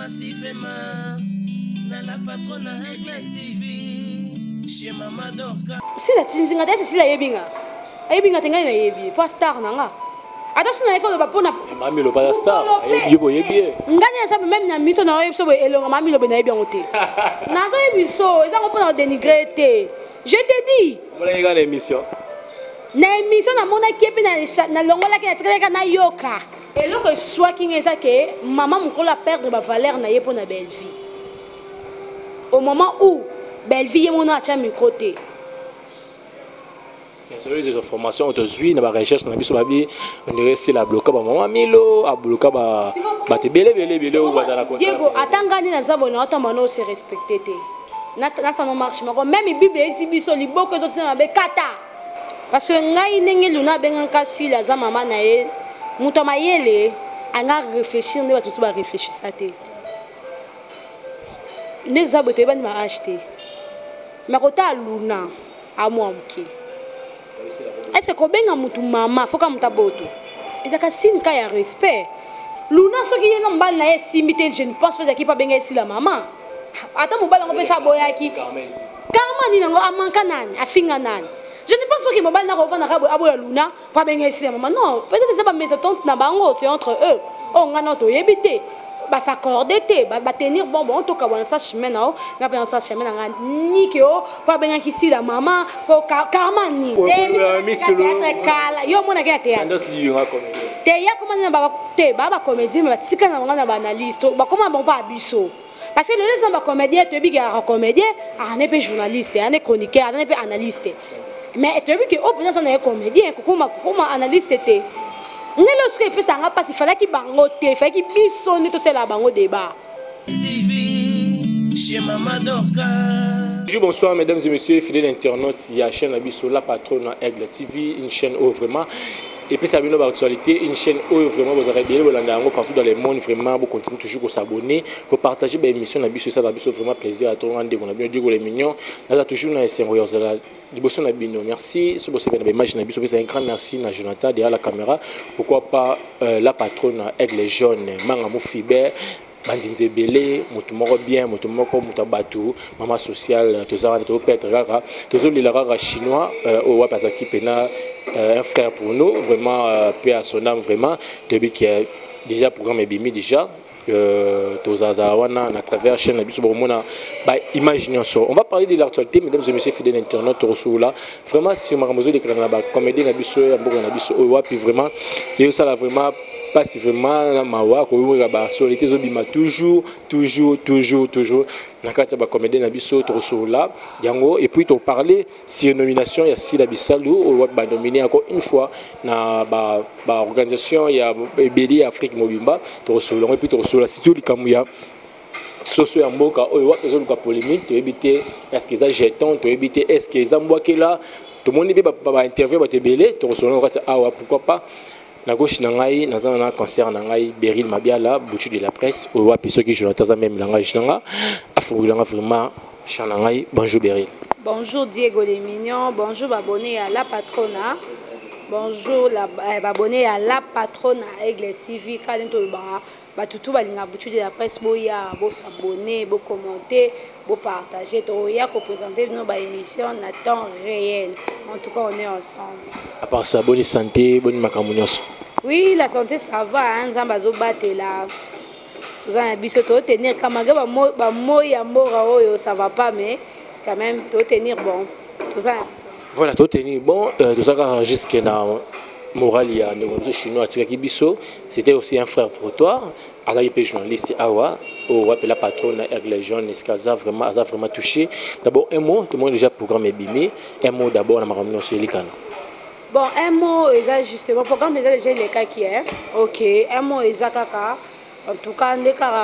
massivement dans la patronne avec la TV chez Maman Dorka. Si la tinzinga desi si la yebinga. Ayebinga tenga na yebi. Pas star nanga. Attention na école ba pona. Mami lo pas star. Yebi yebi. Ngani ya sabe même na mito na yebi so elonga mami lo bena yebi ngote. Na so yebi so, eza ko pona dénigrer te. Je te dis. Mona yega na émission. Na émission na mona kepi na longola ki na tikaka na yoka. Et là que soit qui est ça que maman mon la perdre ma valeur na yepo na belle vie. Au moment où belle vie est mon acha micro té. Sur les informations aujourd'hui na ba recherche na biso babi on dirait c'est la bloquer ba maman Milo a bloquer ba te belé ou bazala konta. Diego atanga ni na zabo na autant mano se respecter té. Na ça non marche mais même bible ici biso liboko to sema be kata. Parce que ngai ndenge luna benga si la za maman na ye muto mayele anga réfléchir ne va tout ça réfléchir ça té. Ne zabo te ban ma acheter. Mais kota luna a moi mki. Est-ce que benga mutu mama faut ka mutaboto. Ezaka signe ka ya respect. Luna so ki yena mbal na ye simité je ne pense pas qu'il pas benga ici la maman. Ata mobala ngo pesa boyaki. Karma ni ngo amanka nani afinga nani. Je ne pense pas que mobile n'a pas de rabo ya luna pas benga ici maman. Non, peut-être que ça va mettre tonte na bango c'est entre eux. On ngana to yebité. Ba s'accorder té ba tenir bon to ka wana sa chemin na o na pe sa chemin na ni ke o pas benga ici la maman pour karma ni. Théâtre kala yo mona ke théâtre. Tendance bi nga comédie. Té ya comment na ba té ba comédie mais tika na ngana ba analyste ba comment bon pas biso. Parce que les gens comédien te bi ka comédien a ne pe journaliste a ne chroniqueur a ne pe analyste. Mais tu as vu que au bout d'un comédien, comment analyste était. Ne lorsque peut ça pas il fallait qu'il bangote, il fallait qu'il bisonne tout ça là bango débat. TV chez Maman Dorka. Bonsoir mesdames et messieurs, fidèles internautes, il y a chaîne Abisso la patronne Aigle TV, une chaîne où vraiment et puis ça vient notre actualité, une chaîne où vraiment vous aurez bien partout dans le monde, vraiment vous continuez toujours à s'abonner, à partager les émissions Abisso, ça Abisso vraiment plaisir à tout le monde, on a bien dit que les mignons, on a toujours une série merci, si vous avez une image Abisso, c'est un grand merci à Jonathan derrière la caméra, pourquoi pas la patronne Aigle jaune, Mangamou Fiber. Bandinze belé, mutumoko bien, mutumoko mutabatu, maman sociale, tous les gens peut-être rara, tous les rara chinois, au Wapazaki pena un frère pour nous, vraiment paix à son âme vraiment, depuis qu'il y a déjà programme Bimi déjà. Tous à travers la chaîne imagination. On va parler de l'actualité, mesdames et messieurs fidèles internautes, vraiment si on m'a remonté des comédies, puis vraiment, et ça là vraiment pas si vraiment mawa actualité toujours na kati ba comédie na biso là yango et puis to parler si une nomination ya Sila Bisalu ou ba nominé encore une fois na ba organisation ya Beli Afrique Mobimba to et puis to là si tout likamu ya soso ya mboka oyo wa pezo luka polémique to éviter est-ce que ça jeton to éviter est-ce que ça mboka là tout le monde ba interview ba te belé to awa pourquoi pas. Na gauche nangai nazana na concert nangai Beryl Mabiala boutique de la presse au wapi ceux qui Jonathan même langage nanga afurulanga vraiment chanangai bonjour Beryl. Bonjour Diego les mignons, bonjour abonné à la patrona. Bonjour abonné à la patrona Aigle TV kalento ba tutu balinga boutique de la presse boya bo s'abonner, bo commenter, bo partager to ya ko présenter nos émissions en temps réel. En tout cas on est ensemble. À part ça bonne santé, bonne makamonios. Oui, la santé ça va, hein, nzamba zo batela. Vous avez biso to tenir kamaga ba moya mbora oyo ça va pas mais quand même to tenir bon. Tout ça. Voilà, to tenir bon, tout ça jusqu'à na Moralia, le chinois Tiraki Bisso, c'était aussi un frère pour toi. Alors il peut journaliste Awa, au rappel la patronne Aigle jaune, est-ce qu'elle a vraiment touché. D'abord un mot, tout le monde déjà programme Bimi, un mot d'abord la maramino sur les canaux. Bon, un mot, justement, programme déjà les cas qui est. Ok, un mot, kaka. En tout cas,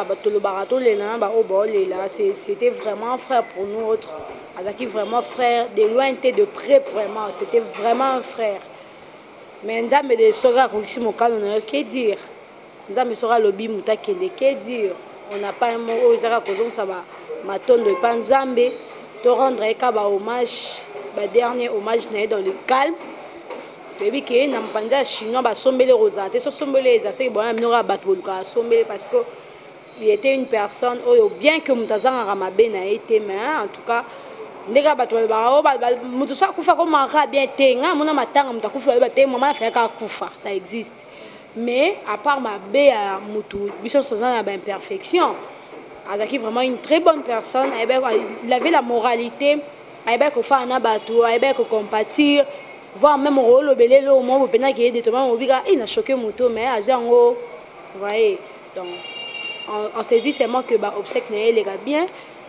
c'était vraiment un frère pour nous autres. Azaki vraiment frère, de loin, de près vraiment. C'était vraiment un frère. Mais nous avons des soeurs qui sont que dire. Nous avons des soeurs lobby que dire. On n'a pas un mot aux Zarakozon, ça va. Maton de Panzambe, te rendre un hommage, dernier hommage dans le calme. Baby qui est dans le Panza chinois, sombre les rosats. Et ce sombre les assez bon, nous avons battu le cas sombre parce que il était une personne bien que Moutazan Ramabé n'a été, mais en tout cas, ndeka bato ba mutu sa kufa ko mara bien tenga mona matanga mutu kufa ba te maman fait ka kufa ça existe mais à part ma bé à mutu biso sozana na ba imperfection azaki vraiment une très bonne personne il avait la moralité ayeba ko fa na bato ayeba ko compatir voir même rôle belelo au moins pena qui est détournement obiga il a choqué mutu mais ajango vous voyez donc on s'est dit seulement que ba obsèque n'est les gars bien.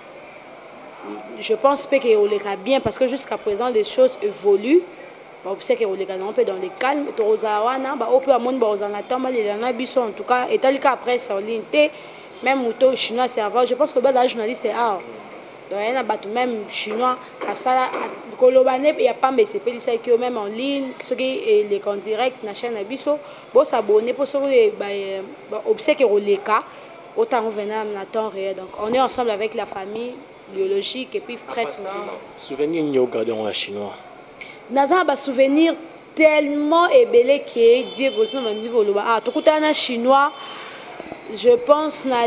Je pense pas qu'il y aura bien parce que jusqu'à présent les choses évoluent. On sait qu'il y aura un peu dans le calme. On peut en tout cas, et tel qu'après ça même auto chinois serveur. Je pense que les journalistes est donc il y a même chinois à ça il y a pas mais c'est pas ça que même en ligne ceux qui les en direct na chaîne abiso bon s'abonner pour ceux obsèque les cas autant on venait en temps réel. Donc on est ensemble avec la famille biologique et puis presque souvenir ni au gardon à chinois naza ba souvenir tellement ébélé que dire que ça m'a dit que tout côté chinois je pense na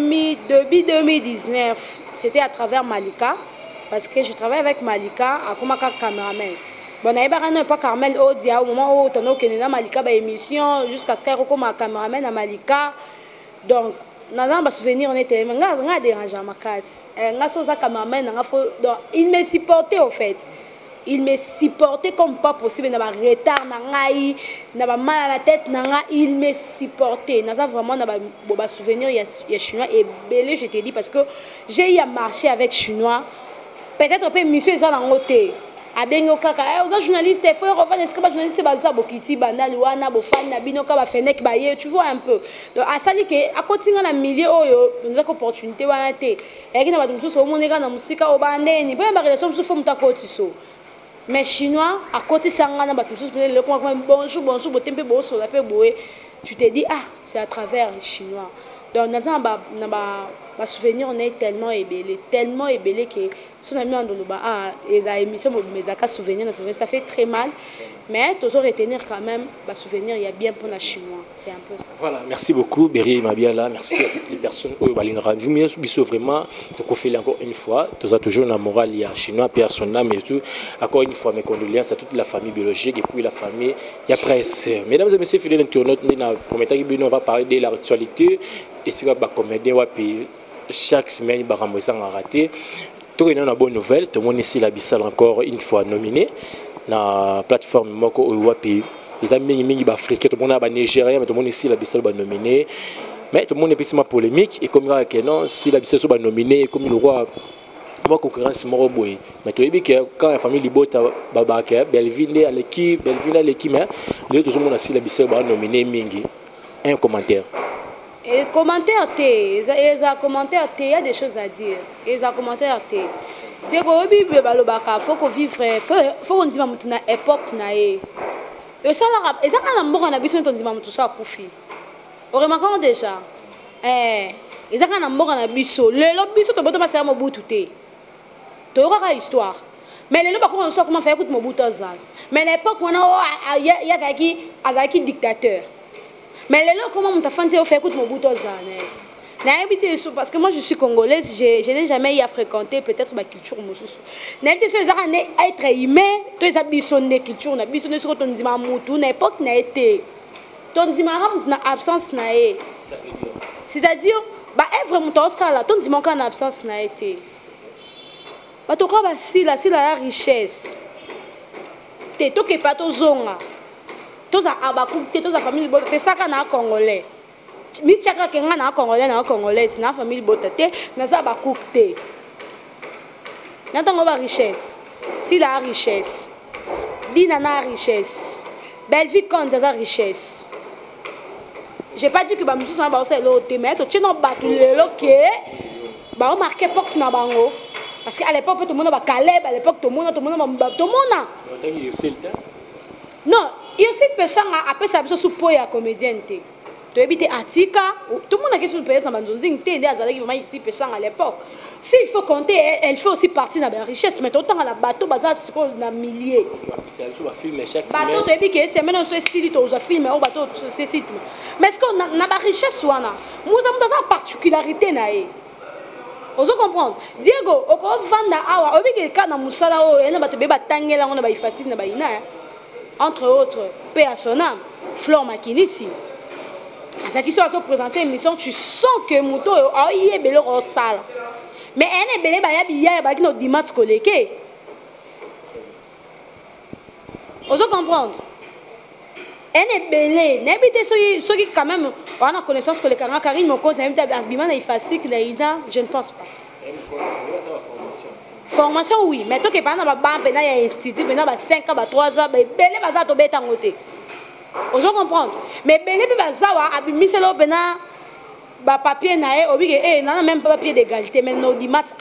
2019 c'était à travers Malika parce que je travaille avec Malika à Komaka cameraman bon na pas Carmel Odia au moment où tono kenena Malika ba émission jusqu'à ce qu'elle recommence cameraman à Malika donc naza ba souvenir on était nga dérange ma casse nga soza cameraman nga faut donc il me supportait au fait il me supportait comme pas possible na ba retard na ngai na ba mal à la tête na nga il me supportait naza vraiment na ba souvenir ya chinois et belé je te dis parce que j'ai eu à marcher avec chinois peut-être peu monsieur ça na ngoté abengo kaka aux journalistes il faut revenir est-ce que ba journaliste ba za bokiti bandali wana bo fan na bino ka ba fenek ba ye tu vois un peu donc à sali que à kotinga na milieu oyo nous avons opportunité wana té et kina ba musu so moneka na musika obandeni ba relation musu fo mutako tiso mais chinois à côté sanga na ba musu le bonjour bonjour botempe bo so la pe boé tu te dis ah c'est à travers les chinois donc na ba souvenir on est tellement ébélé que son ami en doloba ah les émissions mes aka souvenir ça fait très mal mais toujours retenir quand même ba souvenir il y a bien pour la chinois c'est un peu ça. Voilà, merci beaucoup Berry Mabiala, merci à toutes les personnes au balingara biso vraiment de conférer encore une fois tu as toujours la morale il y a chinois personnel mais tout encore une fois mes condoléances à toute la famille biologique et puis la famille il y a presse mesdames et messieurs fidèles internautes on va parler de l'actualité et c'est quoi comédien wapi chaque semaine barambo ça a raté. Tout est une bonne nouvelle. Tout le monde ici, la Bissal encore une fois nominé dans la plateforme Moko Ouapi. Les amis africains, tout le monde a Nigérien, mais tout le monde ici, la Bissal va nominé. Mais tout le monde est petit polémique. Et comme il y a non, si la Bissal va nominé, comme le roi, moi concurrence Moroboy. Mais tu sais que quand la famille Libota Babaka, Belvin à l'équipe, mais le tout le monde ici, la Bissal va nominé Mingi. Un commentaire. Et commentaire il y a des choses à dire. Les commentaires dire que Bible balobaka faut qu'on vive faut qu'on dise mutu na époque na e. Et ça la et ça kana mboka na biso ton dise mutu ça kufi. On remarque déjà et ça kana mboka na biso le biso to boto masaya mobutu te. To aura histoire. Mais le pas comment faire écoute mobutu azal. Mais l'époque on a il y a Azaki dictateur. Mais là, comment on t'a fait écoute mon bouton parce que moi je suis congolaise, je n'ai jamais eu à fréquenter peut-être ma culture mosusu. N'importe ce genre être humain, tous les habits de culture, na habits sur ton dima mutu, n'importe n'a été. Ton dima na absence n'a été. C'est-à-dire, bah vraiment ton ça là, ton dima en absence n'a été. Bah toi bah si la richesse. T'es toi qui pas ton zonga. Tous à famille bote c'est ça qu'on a congolais mi tchaka kenga na congolais na famille bote na za ba coupé na tango ba richesse si la richesse dina na richesse belle vie quand za richesse j'ai pas dit que ba musu ça ba ça l'autre mais to tino batu lelo ke ba marqué époque na bango parce qu'à l'époque tout le monde ba Caleb à l'époque tout le monde non il aussi péchant après ça sous poids à comédienne Tu habites Atika, tout le monde a question de peut-être dans Banzonzing, tu es ici pêchant à l'époque. S'il faut compter, elle fait aussi partie de la richesse, mais autant à la bateau, bazar, c'est quoi, dans milliers. Bateau, tu habites que c'est maintenant ce style, tu as filmé au bateau, c'est site. Mais est-ce qu'on a la richesse ou on a? Nous avons une particularité. Vous comprenez? Diego, on va vendre awa, on va cas dans Moussala, on va te béba tangela, on va y facile, on va y entre autres, paix à son âme, Flore Makinissi. À ce qui soit présenté une mission, tu sens que Mouto est belé au sale. Mais elle est belé, il y a notre dimanche collégué. Vous comprenez? Elle est belé. N'habitez ceux qui quand même on a connaissance que les carans Karine mon cause invite à Biman est facile je ne pense pas. Formation oui, mais toi qui pas dans la banque, il y a institut, il y a 5 ans, 3 ans, belé bazar to beta ngote. Vous comprenez? Mais belé bazar wa abimise lo bena ba papier na obi que non même pas papier d'égalité mais no di mat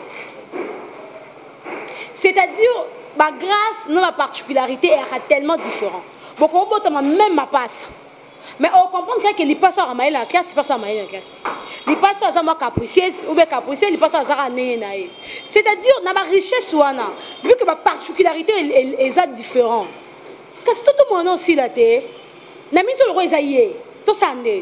c'est-à-dire ba grâce non la particularité est tellement différent. Beaucoup on peut même ma passe. Mais on comprend que les passeurs à la classe, c'est pas ça la classe. Les passeurs à moi capricieuse ou bien capricieuse, les passeurs à naïe. C'est-à-dire dans ma richesse ou vu que ma particularité est différente. Qu'est-ce que tout le monde aussi là t'es? N'a mis sur le roi Isaïe, tout ça n'est.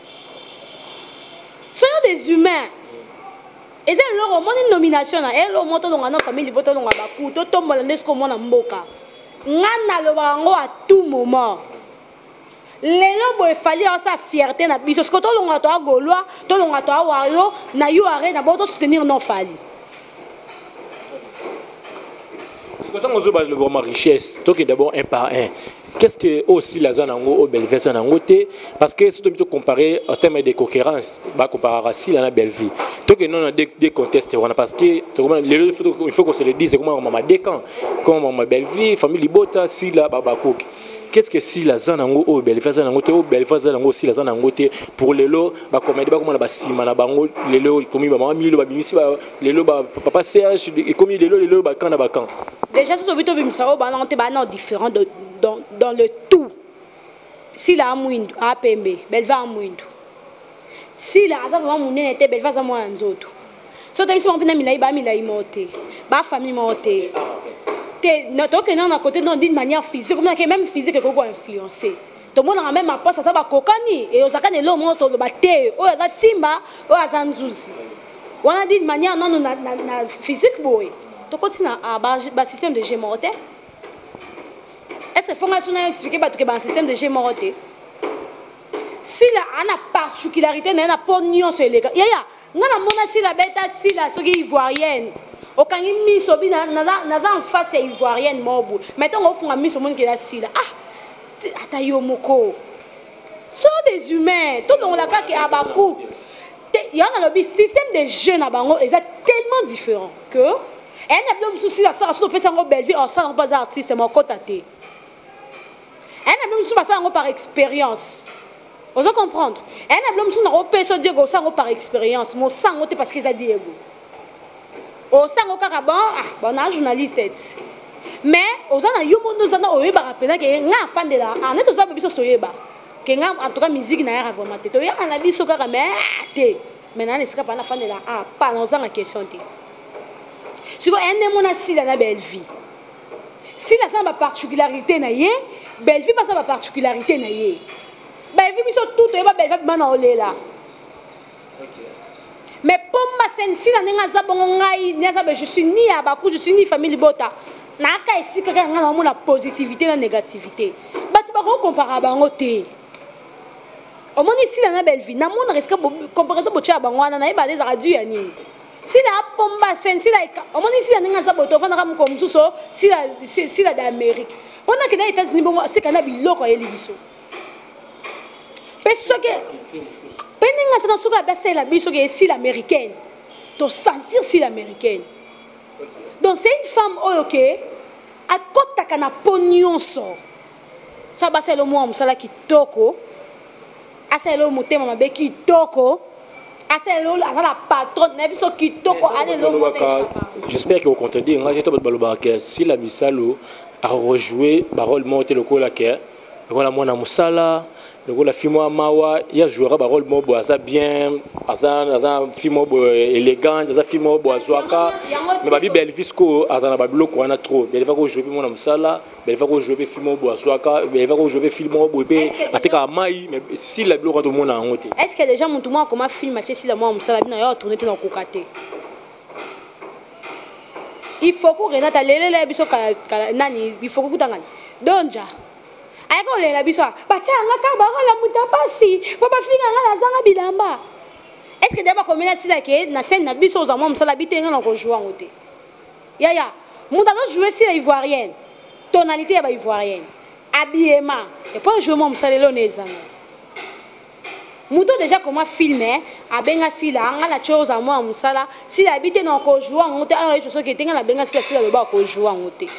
Soyons des humains. Et c'est leur une nomination là, et leur monte dans la famille, boto dans la bakou, tout tombe dans l'esco mon amboka. Ngana le bango à tout moment. Les gens il fallait sa fierté na biso, parce que tout le monde a gaulois, tout le monde a wario, na yo arrêt na boto soutenir non fali. Parce que quand on parle de vraiment richesse, donc d'abord un par un. Qu'est-ce que aussi la zone au Belleville zanangote parce que si tu peux comparer en termes de concurrence, bah comparer à si la Belleville. Donc non on a des contestes parce que il faut qu'on se le dise c'est comment maman Décan, comment maman Belleville, famille Libota, si la Babakouk. Qu'est-ce que si la zone au Belleville zanangote au Belleville zanangote si la zanangote pour les lots bah comme dit bah comment la basima na bango les lots comme maman Milo babimisi bah les lots bah papa CH et comme les lots bah quand na ba quand. Déjà sur bito bimisa bah non différent dans le tout. Si la amouindou, APMB, Belleville amouindou. Si la azava mouné était Belleville za moi nzoto. So tamisi mon pena milai monté. Ba famille monté. Te noto que non à côté non d'une manière physique, comme même physique que quoi influencer. Tout le monde a même pas ça va kokani et osakane lo moto le baté, o za timba, o za nzuzi. On a dit d'une manière non na physique boy. To continue à ba système de gémorté. Est-ce que formation a expliqué que le système de gémoroté si la a particularité n'a pas nion sur les gars ya ngana mona si la beta si la soki ivoirienne okangi miso bi na en face ivoirienne mobu maintenant on font miso monde qui la si la ata yo moko sont des humains tout dans la cas qui abakou il y a le système de jeunes à bango est tellement différent que un homme souci la ça sur peut s'en Belleville en ça pas artiste mon côté. Un homme par expérience. Vous comprendre? Un homme qui Diego par expérience. Mon sang parce qu'ils a Diego. Au sang au carabon, bon, journaliste. Mais aux gens nous avons eu rappeler que un fan de la. On est tous habitués sur Yeba. Que en tout cas musique n'a rien vraiment. Tu es un avis sur carabé. Maintenant, est-ce que pas un fan de la. Pas dans la question. Si vous avez un assis dans la belle vie. Si la sa particularité na ye, Belleville pas sa particularité na ye. Belleville biso tout e ba Belleville bana olé là. Mais pour ma scène si la nenga za bongo ngai, je suis ni abakou, je suis ni famille Bota. Na ka esi ka nga na mona positivité na négativité. Ba tu ba ko comparer bango te. Au moins ici la na Belleville, na mona risque comparaison bo tia bango na e ba des radio ya ni. Si la pomba sen si la au moins ici la ninga za boto fana comme tout ça si la d'Amérique on a que les États-Unis bon c'est kana biloko ya libiso parce que peninga ça suka baisse la biso que si l'américaine to sentir si l'américaine donc c'est une femme OK à kota kana pognon so ça basse le moi musala kitoko asa le motema mabe kitoko. J'espère que vous comptez dire si la Bissalo a rejoué le rôle monté le col à on a mon Moussala la film mawa ya jouera ba rôle mo bo asa bien asa film bo élégant asa film bo azwaka mais ba bi Belvis ko asa na ba biloko wana trop bel va ko jouer mo na musala bel va ko jouer film bo azwaka bel va ko jouer film bo pe ateka mai mais si la biloko to mona ngote est-ce que déjà mon tout moi comment film si la moi musala bino ya tourner na kokate il faut que Renata lele biso nani il faut que kutangani donja ayako lela biso batia ngaka barola mutapasi papa finga ngala zanga bilamba est-ce que d'abord comme si là que na scène na biso za moi musala bitenga na ko jouer ngote ya muta do jouer si la ivoirienne tonalité ya ba ivoirienne habillement et pas jouer moi musala lo nezanga muto déjà comment filmer abenga si la ngala chose à moi musala si la bite na ko jouer ngote a so que tenga la benga si la ba ko jouer ngote.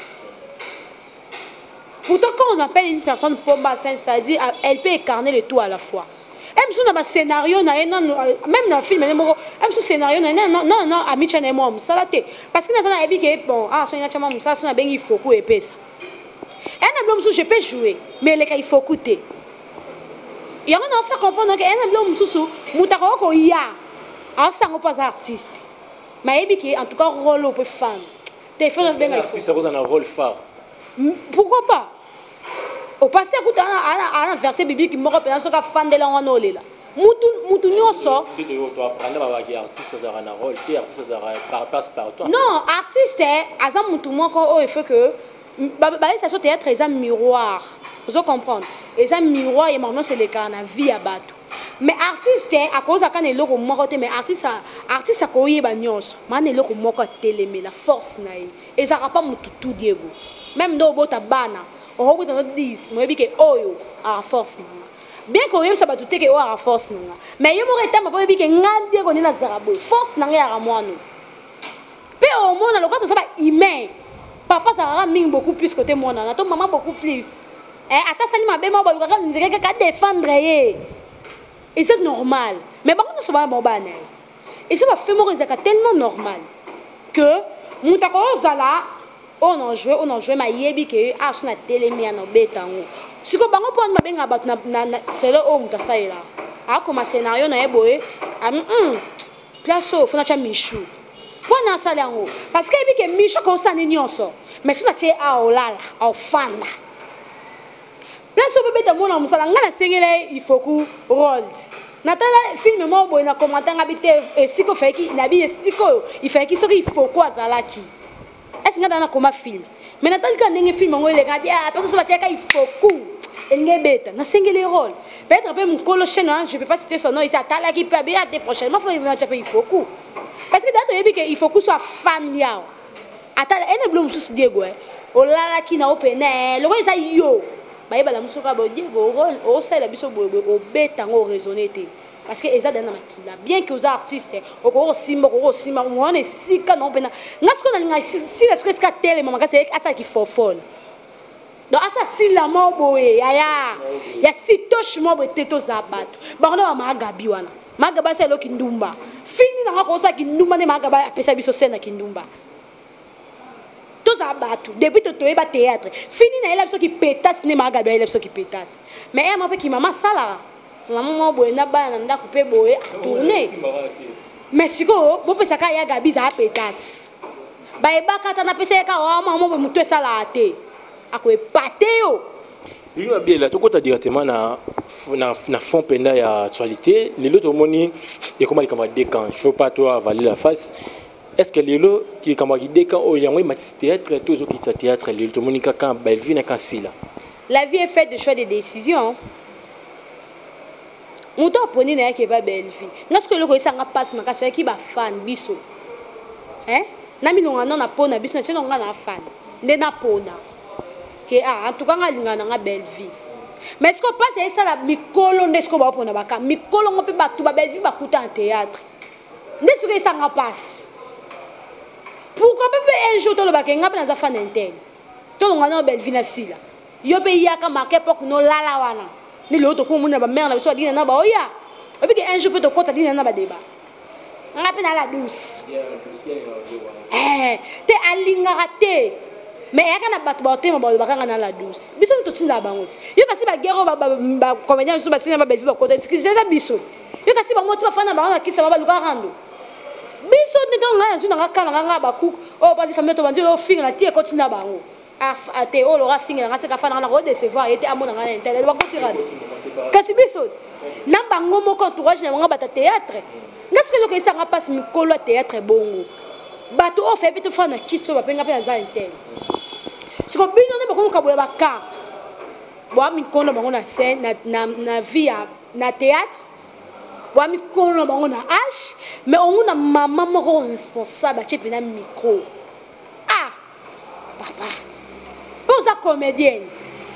Pourtant, quand on appelle une personne pomba, c'est-à-dire elle peut incarner le tout à la fois. Même si on a un scénario, même dans le film, même si scénario, non, Amicha n'est pas ça. Parce que dans un habit qui est bon, ah, son inachama, ça, son habit il faut couper épais ça. Un homme je peux jouer, mais les cas il faut coûter. Et on a fait comprendre qu'un homme sous moutaro ko ya, ah ça on pas artiste. Mais habit qui en tout cas rôle au peu femme. T'es fait bien artiste, ça a un rôle phare. Pourquoi pas? Au passé, écoute, un verset biblique qui me rappelle ce qu'a fan de la wanole là. Moutou nyonso. Tu dois apprendre à dire artiste, ça a un rôle, artiste, ça passe par toi. Non, artiste c'est azam moutou moi quand il faut que ça soit théâtre et un miroir. Vous comprendre? Et un miroir et maintenant c'est le cas na vie à bateau. Mais artiste à cause à quand il loko moi côté mais artiste à koye ba nyonso. Man il loko moi côté télémé la force na et ça va pas moutou tout Diego. Même dans bota bana on regarde notre 10 moi que oyo à force bien qu'on aime ça ba tout que à force mais yo mo reta ma que ngandi ko ni la zarabo force na ya moi no pe au monde le quand ça ba humain papa ça rend beaucoup plus côté moi na ton maman beaucoup plus ata sali ma be mo ba ka nzeke ka défendre et c'est normal mais par contre ça va bon bana et ça va faire moi tellement normal que mutako zala on en joue ma yebi que ah sur la télé mi ana betango siko bango pon ma benga bat na c'est là où muta ça là ah comme scénario na eboé place au fona cha michou pour na ça là parce que yebi que michou ko ça ni nyonso mais sur la tie a olala au fan place au bébé tango na musala ngana sengele il faut que rôle natala film mo boy na commentaire ngabité siko fait ki na bi siko il fait ki so il faut quoi zalaki. Est-ce que dans un film mais Nathalie quand on film on les gars bien parce que ça va il faut coup elle n'est bête na single rôle peut-être un peu mon colochène je peux pas citer son nom il s'attend là qui peut bien à prochainement faut il faut coup parce que dans il faut que soit fan ya attends elle blum sous Diego o la qui na open le quoi ça yo ba yeba musoka bo Diego rôle o ça la biso bo bête ngo raisonner parce que eza dana makila bien que aux artistes au simba on est si quand on pena ngasko na linga si est-ce que c'est télé maman c'est ça qui faut folle donc ça si la mo boye ya si touche mo beteto zabato ba on ma gabi wana magaba c'est lo kindumba fini na ko ça kindumba ne magaba apesa biso scène kindumba to zabato depuis to toyeba théâtre fini na elapso qui pétasse ne magaba elapso qui pétasse mais elle m'a fait qui maman sala la maman boye na bana nda couper boye à tourner mais siko bo pesa ka ya gabi za pétasse ba e bakata na pesa ka wa maman bo muto sala ate ako epate yo il bien là tout côté directement na fond penda ya actualité les autres moni et comment les camarades décan il faut pas toi avaler la face est-ce que les lots qui camarades décan o yango match théâtre tous qui ça théâtre les autres moni quand Belvi na kansila la vie est faite de choix de décisions. On t'a pris na qui va belle fille. Est-ce que le quoi ça nga passe ma casse fait qui ba fan biso. Hein? Na mi non na pona biso na tsheno nga na fan. Nde na pona. Que en tout cas nga linga na belle vie. Mais ce qu'on passe ça la mikolo ndesco ba pona baka. Mikolo ngo pe ba tu ba belle vie ba kuta en théâtre. Ndesco que ça nga passe. Pourquoi pe un jour to le baka nga na za fan interne. To nga na belle vie na sila. Yo pe yaka marqué pour no lala wana. Ni l'autre comme on a mère na biso dina na ba oya et puis un jour peut te côté dina na ba débat on a peine à la douce te alinga raté mais yaka na bato batema bakanga na la douce biso to tinda bango ti yo kasi ba guerre ba comédien biso ba singa ba belle vie ba côté c'est ça biso yo kasi ba moti ba fana ba na kitsa ba luka rando biso ndonga nga nzu na kala nga ba cook o pas famille to banzi o finga na tie ko tinda bango a te o lora finga nga se ka fana na ko décevoir était amona nga intérêt ba ko tirade kasi biso na bango moko entourage na nga bata théâtre nga ce que yo kasi nga passe mikolo théâtre bongo bato o fait peut fana kitso ba penga pe za interne ce que bino ne bako kabola baka boa mikono bango na scène na vie na théâtre boa mikono bango na âge mais on a maman moko responsable ti pe na micro ah papa posa comédienne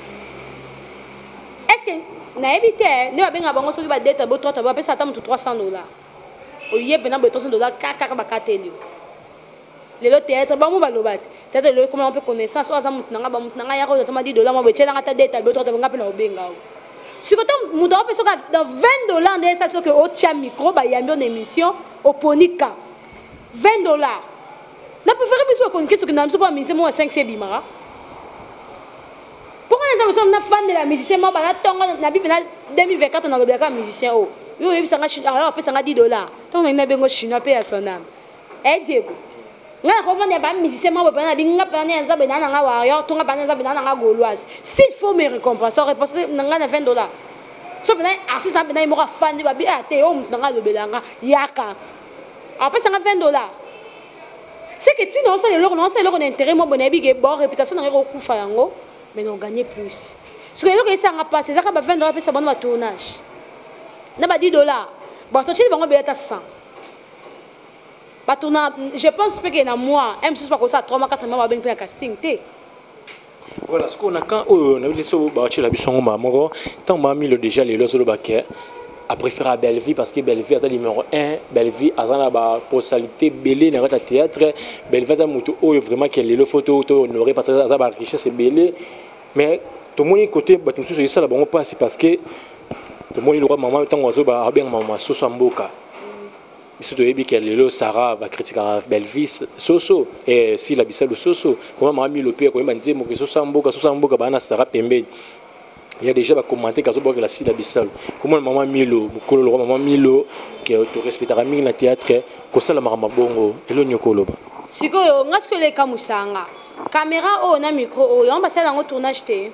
est-ce que na éviter ne ba benga bango soki ba dette bo tota ba pesa ta mutu $300 oye pe na bo $300 kaka ba katelio le théâtre ba mo balobati théâtre le comment on peut connaissance o azamu nanga ba mutnanga ya ko tama $10 mo be tshela ngata data be to nga pe na obenga o sikoto muto o peso ka dans $20 ndé ça que o tia micro ba yambi on émission au ponika $20 na préféré biso ko nkiso que na mso ba mise mo 5 c'est bimara pourquoi les hommes na fan de la musicien mo ba na tongo na bibi na 2024 na lobeka musicien o yo yebisa nga alors pesa nga $10 tongo na bengo chinois pe ya sonam Diego nga ko vendre ba musicien mo ba na binga pa na nza be na nga warrior to nga ba na nza be na nga gauloise s'il faut me récompenser nga na $20 so be na artiste be na mo ka fan de ba bi ate o mut nga lobelanga yaka après ça nga $20 c'est que tu non ça le loko na intérêt mo bona bi ge bon réputation na ko kufa yango mais non gagner plus ce que le loko ça nga passe ça ka ba $20 pe ça bon ba tournage na ba $10 bon to chi bango be ta 100 je pense que dans moi, même si c'est pas comme ça, 3-4 mois, on va faire un casting. Voilà, ce qu'on a quand on a dit sur la bichon maman, tant m'a mis déjà les lois sur le baquet. A préféré à Belleville parce que Belleville est numéro 1, Belleville a la personnalité belé dans le théâtre, Belleville a mutu vraiment qu'elle est le photo honoré parce que ça va richesse c'est belé. Mais tout le monde côté bah tout ça là bon pas c'est parce que tout le monde le maman tant oiseau bah bien maman Sosamboka. Surtout que Sarah va critiquer Belleville Soso et si la bissa le Soso comment m'a mis le père comment dire que Sosamboka bana Sarah Pembe il y a déjà commenté que la si la bissa comment maman Milo Mokolo maman Milo qui te respectera mille na théâtre ko sala mama bongo elo nyokolo ba sikoyo ngasko le kamusanga caméra o na micro o on va faire un tournage té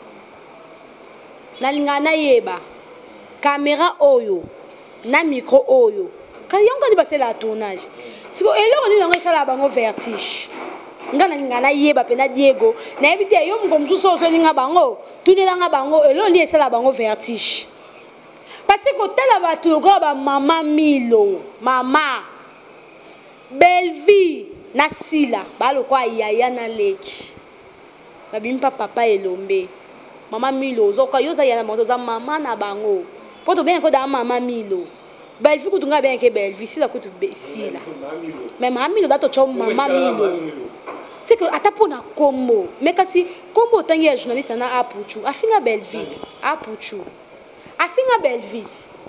na lingana yeba caméra oyo na micro oyo quand on dit passer la tournage si on est là on est ça là bango vertige ngana yeba pena Diego na ebite yo ngomzu so so linga bango tunela nga bango elo li ça là bango vertige parce que côté là ba tu ba mama Milo mama Belleville na sila ba lo kwa yaya na leki babimpa papa elombe mama Milo zo ka yo za yana moto za mama na bango poto bien ko da mama Milo Belleville ko tunga bien que Belleville si la ko tu si là mais mama Milo dato chom mama Milo c'est que atapona combo mais kasi combo tangi ya journaliste na apuchu afinga Belleville apuchu afinga Belleville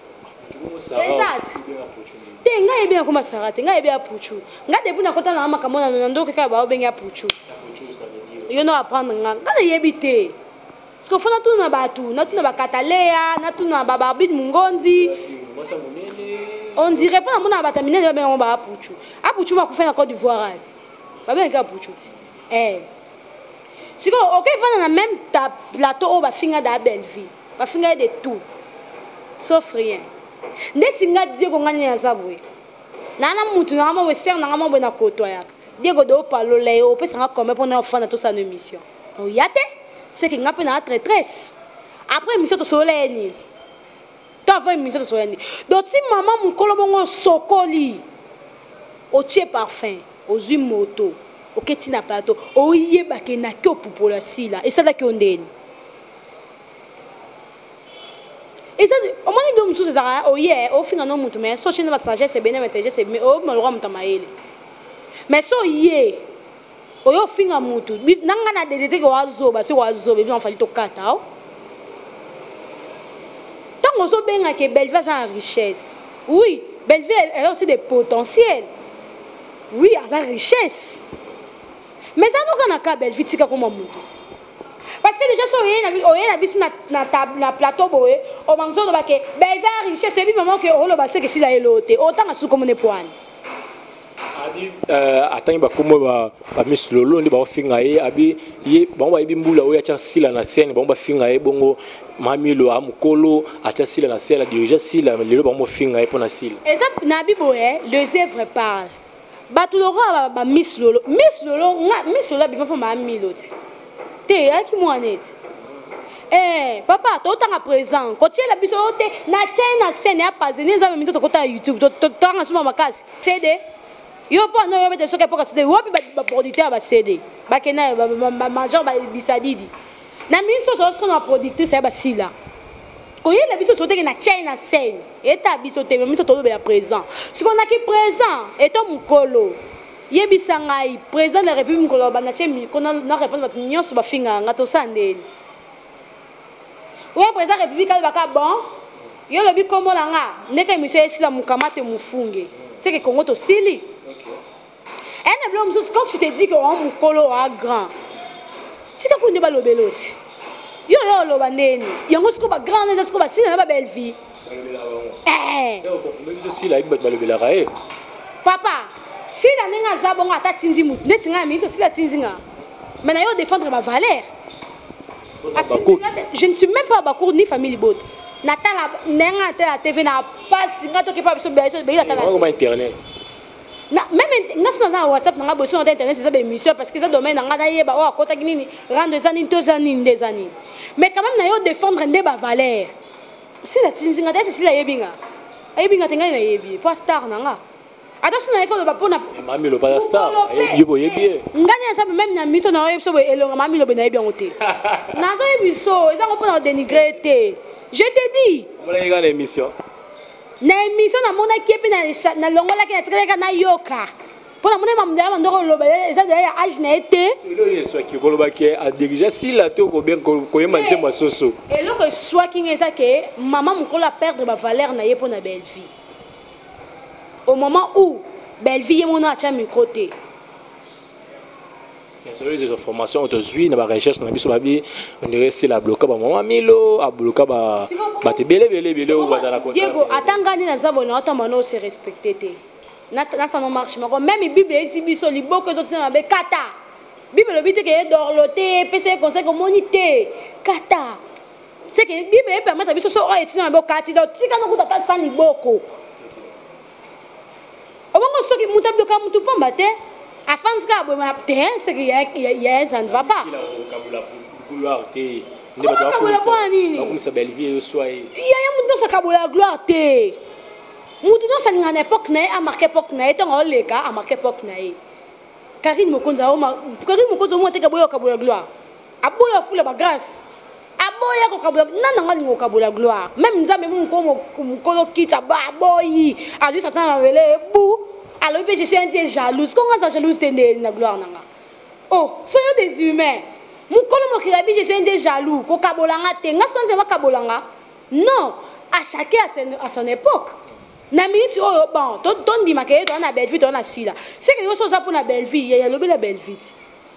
exact tenga ebe ko masara tenga ebe apuchu nga debu na kota na makamona na ndoke ka ba obenga apuchu yo no apprendre nga yebite parce que fona tuna batu na tuna bakatalea na tuna babarbid mungonzi on dirait pas na batamine ba benga ba apuchu apuchu ma kufanya Côte d'Ivoire ba benga apuchu si ko OK fana na même ta plateau o ba finga da Belleville ba finga de tout sauf rien ndeti nga Diego ngani ya zabwe nana mutu na mo weser na mo bona koto yaka Diego do palo leo pesa nga comme pour na fana to sa émission o yate c'est que nga pe na traîtresse après émission to soleni to avant émission to soleni donc si maman mukolo bongo sokoli o tie parfum o zui moto o keti na plateau o yeba ke na ke opopola sila et ça là que on ndeni. Et ça, au moins, il y a des choses qui au final, on a mais si on a sagesse, c'est bien, c'est bien, on a le droit de maïle. Mais si on a au final, on a des détails qui sont assez bien, on fait le kata. Tant qu'on a bien que Belleville a une richesse. Oui, Belleville a aussi des potentiels. Oui, elle a une richesse. mais ça nous kana ka belle vie tika comme mutusi parce que déjà so oye na biso na plateau boye o manzo do bake belle vie richesse bi maman que o lo ba se que si la elote autant asu comme ne poane abi atangi bakomo ba Miss Lolo ndi ba finga ye abi ye bango ba ibimbula oya cha sila na scène bango ba finga ye bongo mamilo amukolo acha sila na scène déjà sila lelo bango finga ye pona sila exemple na biboye les œuvres parlent batu loko ba Miss Lolo bi pa ma miloti te aki mwaneti papa totanga présent kotie la biso te na chaîne na scène ya pazeni za mito to kota YouTube to tanga suma makasi CD yo po no yo bete soke poka CD wopi ba producteur ba CD ba kena ba major ba bisadidi na miso so na productrice ya ba sila koye la biso sote na chaîne na scène eta biso te mito to be ya présent si on a qui présent et to mukolo yebisa ngai président de la République koloba na chemi kona na répondre ba nyonso ba finga ngato sandeli ouais président République ka baka bon yo lobi komo la nga ndeke monsieur esila mukamate mufunge c'est que Congo to sili un blom quand tu te dis que on mukolo a grand si ka kunde ba lobeloti yo loba neni yango siko ba grand neza siko ba sili na ba belle vie papa si la nenga za bongo ata tinzi mutu neti nga minto si la tinzi nga mais na yo défendre ma valeur je ne suis même pas Bakour ni famille Bot natala nenga ta TV na passe nga to ke pa biso be la tala internet na même nga sona za WhatsApp nga boso na internet c'est émission parce que ça domaine nga na yeba o kota nini rendre ça nini to ça nini des années mais quand même na yo défendre ndé ba valeur si la tinzi nga si la yebinga tenga na yebi pas star na nga attention na école ba pona mami lo pas star yebo yebi ngani ça même na mito na yebso bo elonga mami lo be na yebi ngote nazo yebiso eza ko pona dénigrer te je te dis mona yega na émission na mona kepe na longola ke na tikaka na yoka pona mona mamda mandoko lo be eza de ya âge na été lo yeso ki ko lo ba ke a diriger si la to ko bien ko yema nzemba soso et lo ko soit ki ngeza ke maman mukola perdre ba valeur na ye pona belle vie. Au moment où belle vie est mon acha micro té. Bien sûr, les informations aujourd'hui na ba recherche na biso babi on dirait c'est la bloquer ba maman Milo a bloquer ba te belé ou bazala ko. Diego atanga ni na zabo na otamano se respecter té. Na ça non marche mais même Bible ici biso liboko to tsema be kata. Bible le bité que dorloté PC conseil comme monité kata. C'est que Bible permet biso so o etina be kati do tika no kutaka sa liboko. Obongo soki muta bloka mutu pamba te afin ska bo ma te c'est que ça ne va pas gloire te ne ba pas nini comme ça belle vie soit ya mutu sa kabola gloire te mutu no sa ngana époque na a marqué époque na eto ngoleka a marqué époque na e Karine Mokonza mo te kabola gloire aboya fula ba grâce aboya ko kabola nana ngali ngo kabola gloire même nzambe mu ko kita ba boyi a juste attendre vele bu alors je suis un peu jalouse comment ça jalouse t'es na gloire nanga oh soyez des humains mu kolo mo kilabi je suis un peu jaloux ko kabolanga te ngas ko nzema kabolanga non à chacun à son époque na minute oh bon ton di maké ton na belle vie ton na sila c'est que yo so ça pour na belle vie ya lobi la belle vie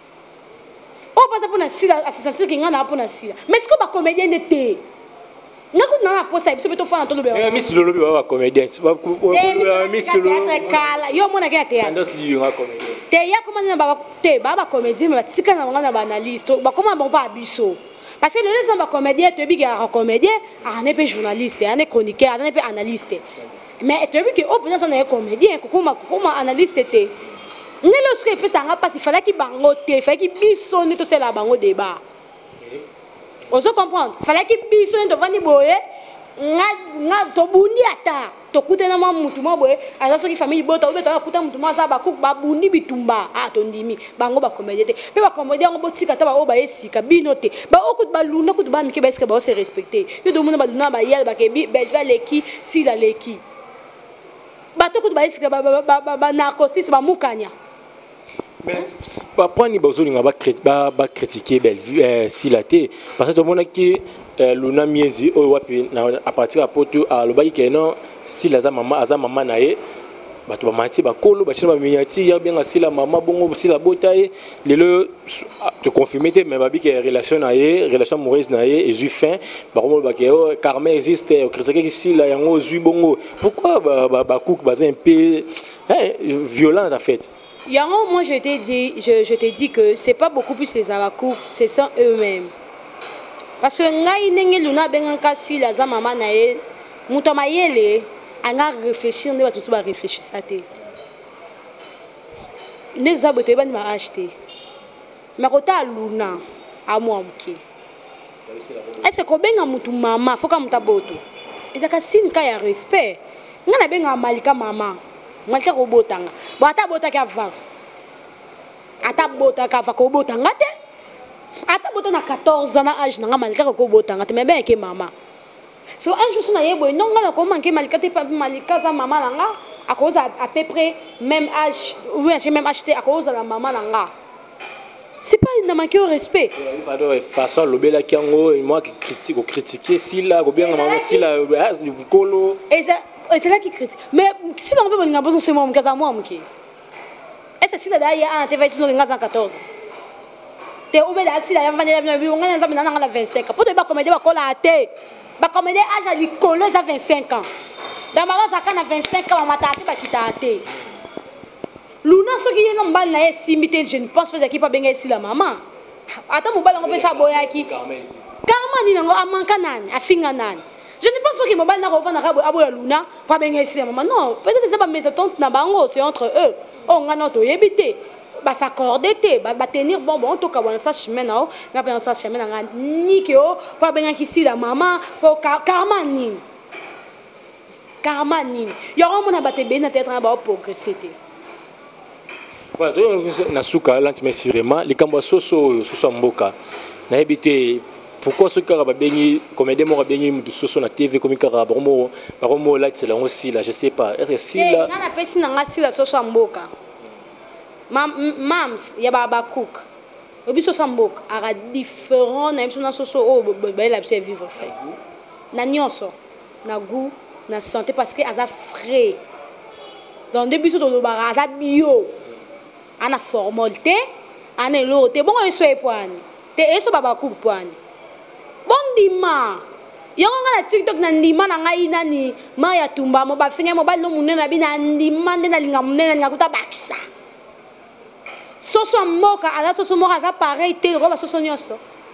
oh pas ça pour na sila à se sentir que ngana pour na sila mais est-ce que ba comédien n'était ngaku na posa biso beto fana tolo be Miss Lolo ba comédien Miss Lolo kala yo mona ke théâtre tendance li nga comédien te ya comment na ba te ba comédien mais tika na ngana ba analyste ba comment bon pas biso parce que le les ba comédien te bi ka comédien a ne pe journaliste a ne chroniqueur a ne pe analyste mais te bi que au peut-être na comédien kokuma analyste te ngelo ce que peut ça nga parce il fallait ki bango te il fallait ki biso ne to c'est la bango débat. On se comprend. Fallait que biso ne vani boye nga to bundi ata to kutena ma mutu mo boye ala so ki famille bota obe to kuta mutu ma za ba ku ba bundi bitumba a to ndimi bango ba comédie pe ba comédie ngo botika ta ba o ba esika binote ba o kut ba luna kut ba mike ba eske ba se respecter yo do mona ba luna ba yel ba ke bi belva leki si la leki ba to kut ba esika ba narcosis ba mukanya. Mais pas prendre besoin ba critiquer belle vie si la té parce que tout le monde qui luna miezi o wapi à partir à poto à lobayi que non si la maman nae bato bamati bakolo batina baminiature bien asila mama bongo sila bota ye lelo te confirmer te mais babi que relation na ye relation amoureuse na ye ezui fin bakomo ba que karma existe okrisaki sila yango ozui bongo pourquoi bakouk baza un peu violent en fait. Yango, moi je te dis que c'est pas beaucoup plus ces abakou, c'est sans eux-mêmes. Parce que ngai nenge luna benganka sila za mama na ye muto mayele anga réfléchir ne ba tout ba réfléchir ça te. Ne za bote ba ni ma acheter. Makota luna amwa mke. Est-ce que benga mutu mama foka mutaboto. Ezaka sinka ya respect. Ngana benga malika mama. Malika ko botanga. Bo ata bota ka va. Ata bota ka va ko botanga te. Ata bota na 14 ans na âge na malika ko botanga te mais ben ke mama. So un jour na yebo non ngana ko manke malika te pa malika za mama nanga à cause à peu près même âge oui j'ai même acheté à cause de la maman nanga. C'est pas une manquer au respect. Pardon, façon lobela kiango moi qui critique ou critiquer si là ou bien maman si là du colo. Et c'est là qui critique. Mais si on peut venir besoin c'est moi mon casa moi mki. Et c'est si là d'ailleurs en TV sur 14. Te obeda si là va venir on a nzambe na 25 ans. Pour te ba comédie ba kola até. Ba comédie âge à l'école ça 25 ans. Dans maman ça quand 25 ans maman ta até ba kita até. Luna ce qui est non bal na simité je ne pense pas qu'il pas bien ici la maman. Attends mon bal on peut ça boyaki. Karma ni ngo amanka nani afinga nani. Je ne pense pas que mon bal na revendre abo Luna pas bien ici la maman. Non, peut-être c'est pas mes tontes na bango c'est entre eux. On nga noto yebité. Ba s'accorder té ba tenir bon en tout cas on ça chemin na nga pas ça chemin na ni que pas bien ici la maman pour karma ni. Karma ni. Yo on a baté bien na tête na ba progresser té. Voilà, nasuka l'antimessi vraiment les cambo soso mboka na habité pourquoi ce cas ba bengi comme des mo bengi de soso na TV comme kara baromo là c'est là aussi là je sais pas est-ce que si là na pesi na ngasi la soso mboka mams ya baba cook obi soso mboka ara différent na na soso o ba la bien vivre fait na nyonso na goût na santé parce que aza frais dans début soto do bara aza bio ana formalité ana lote bon eso epoani te eso baba ku poani bon dima yango ngana TikTok na ndima na ngai nani ma ya tumba mo ba finga mo ba no munena bina ndima ndena linga munena ngakuta bakisa soso moka ala soso moka za pareil te roba soso nyoso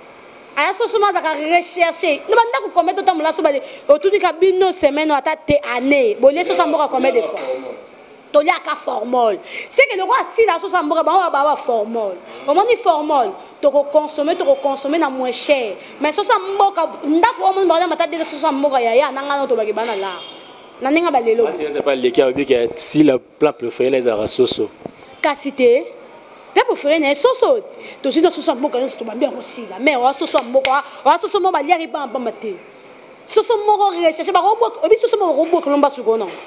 ala soso moka za rechercher no banda ku commettre to mula so ba otuni ka bino semaine ata te année bolé soso moka combien de fois il y a qu'à formol. C'est que le roi si la sauce à mourir, bah formol. Au moment ni formol, tu consommer na moins cher. Mais sauce à mourir, d'accord, on va mater des sauces à mourir. Ya nanga no to bagi bana là. Na ninga balelo. C'est pas le cas que si le plat préféré les arasoso. Cassité. Plat préféré les soso. Tu sais dans sauce à mourir, tu vas bien aussi là. Mais on sauce à mourir, on sauce à mourir, il y a pas mater. Sauce à mourir, chercher ba robot, obi sauce à mourir robot que l'on va sugo non.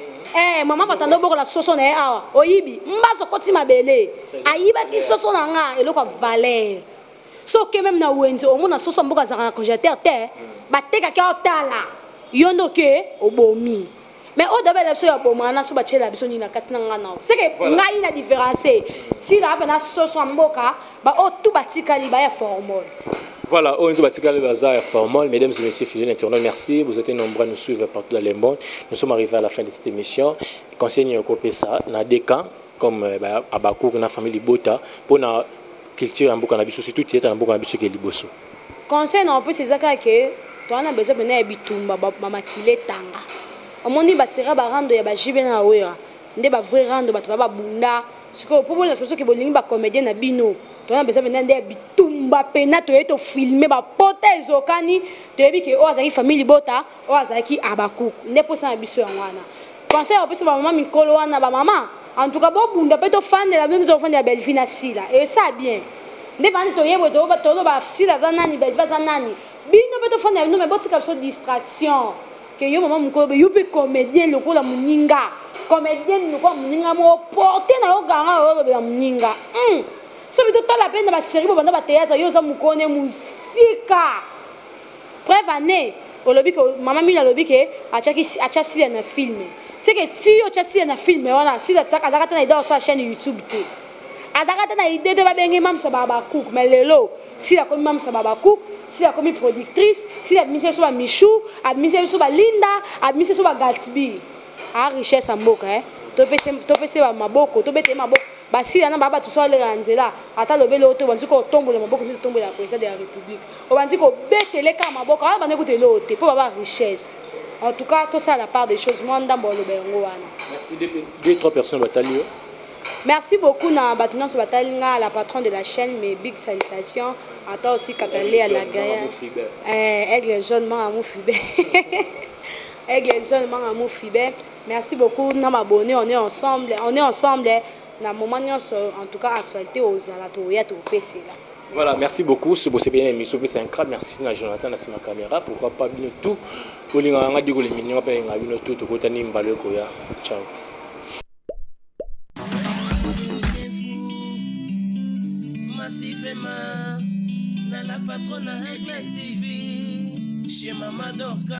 Eh maman patando boko la soso na awa oyibi mbaso koti mabele ayiba ki soso na nga eloko valeur so ke même na wenze omona soso mboka za congélateur te bateka ka otala yondo ke obomi mais au début la so ya bomana so bachela biso ni na kati na nga na c'est que ngai na différencier si la na soso mboka ba o tout batika liba ya formol. Voilà, on est à le bazar formal. Mesdames et messieurs, fidèles internautes, merci. Vous êtes nombreux à nous suivre partout dans le monde. Nous sommes arrivés à la fin de cette émission. Conseil à copier ça, dans des camps comme Abakou, dans la famille Bota, pour la culture en Bokanabiso, surtout qui est en Bokanabiso qui est Liboso. Conseil en plus, c'est ça que tu as besoin de venir à Bitumba, Mamakile Tanga. Au moment où tu vas rendre, tu vas jiber na wera. Tu vas vraiment rendre, tu vas bunda. Ce que pour la société qui est comédien na bino. Tu as besoin de venir à Bitumba, pena, tu es filmé, tu es zokani, tu es que Ozaki famille Bota, Ozaki Abakou. Ne pas ça biso wana. Conseil en plus, maman Mikolo wana ba maman. En tout cas, bon, bunda peut te fan de la vie de ton fan de la belle fille sila. Et ça bien. Ne pas te yebo to ba sila zanani belle zanani. Bino peut te fan de non mais bon c'est comme distraction. Que yo maman Mikolo yo pe comédien lokola muninga. Comédien lokola muninga mo porter na yo ganga yo be muninga. Ça veut dire que la peine de la série, pour le théâtre, il y a une musique. Bref, année, au lobby que maman m'a lobby que a chassi un film. c'est que ti yo tchasi na film wana si la tsaka azaka na idée sa chaîne YouTube te azaka na idée de ba bengi mam sa baba cook mais lelo si la comme mam sa baba cook si la comme productrice si la mise sur ba Michou a mise sur ba Linda a mise sur ba Gatsby a richesse mboka to pese ba maboko to bete maboko basi na baba tout ça le nzela ata lobelo to banzi ko tombola maboko ni tombola la président de la République o banzi ko betele ka maboko a bana écouter l'autre pour avoir richesse. En tout cas, tout ça, la part des choses, moi, merci. Deux, trois personnes bataillon. Merci beaucoup, na bataillon sur bataillon, la patronne de la chaîne, mais big salutations. Attends aussi, Katalé à la gagne. Aigle jaune, Maramou Fibé. Aigle jaune, Maramou Fibé. Merci beaucoup, na m'abonner, on est ensemble. Na moment, en tout cas, actualité aux Alatoria, au PC là. Voilà, merci beaucoup. Ce beau c'est bien émission, c'est un crâne. Merci à Jonathan, à ma caméra. Pourquoi pas bien tout. Au lieu de dire que les mignons appellent un tout, tout côté Nimbalo Koya. Ciao. Massivement, dans la patronne Aigle TV, chez Maman Dorka.